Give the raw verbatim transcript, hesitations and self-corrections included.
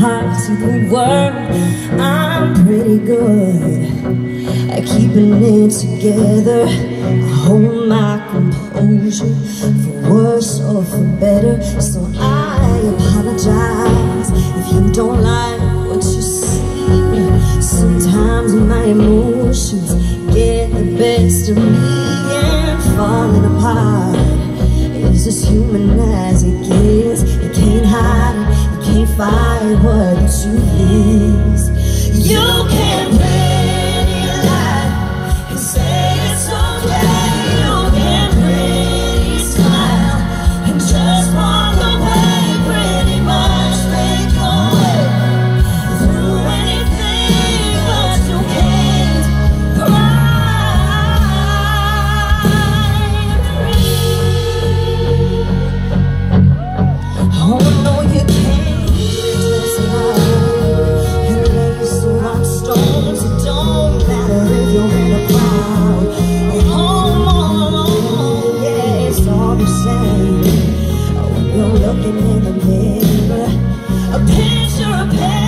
heart to the world. I'm pretty good at keeping it together. I hold my composure, for worse or for better. So I apologize if you don't like what you see. Sometimes my emotions get the best of me, and falling apart is as human as it gets. You can't hide it, you can't fight what the truth is. You can't pretty lie and say it's okay. You can't pretty smile and just walk away. Pretty much make your way through anything, but you can't cry free. Oh no, you can't just lie and lay so on stones. It don't matter if you're in a crowd or home all alone. Yeah, it's all the same when you're looking in the mirror. A picture, a picture.